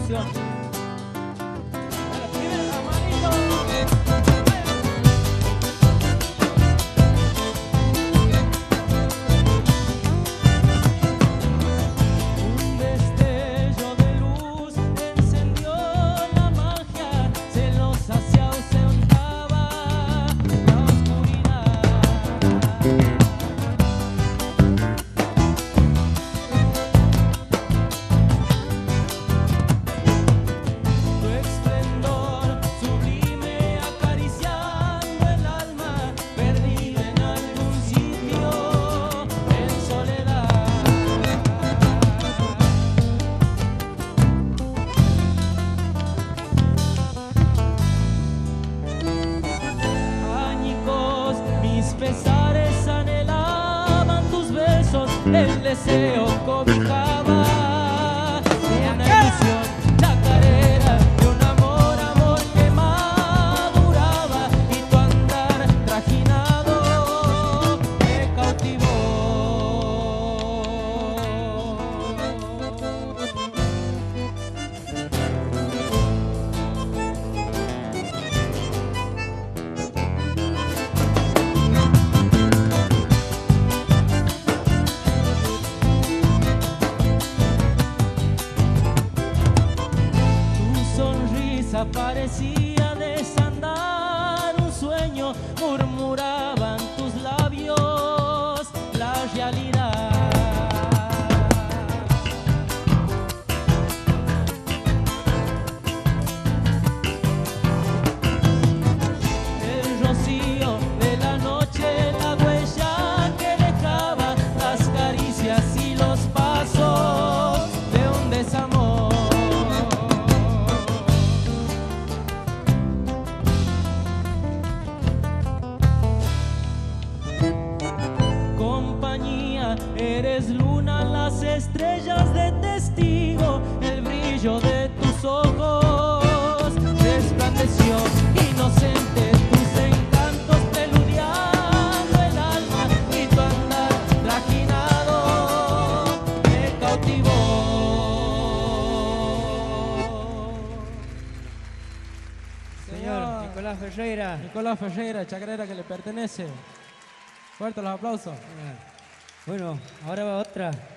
producción. Primero la manito. Pesares anhelaban tus besos, el deseo cobijaba una ilusión chacarera de un amor que maduraba y tu andar trajinado me cautivó. Parecía desandar un sueño, murmuraban tus labios la realidad. El rocío de la noche, la huella que dejaba, las caricias y los pasos de un desamor. Eres luna, las estrellas de testigo, el brillo de tus ojos resplandeció, inocente tus encantos preludiando el alma y tu andar trajinado me cautivó. Señor Nicolás Ferreira. Nicolás Ferreira, chacarera que le pertenece. Fuerte los aplausos. Bueno, ahora va otra.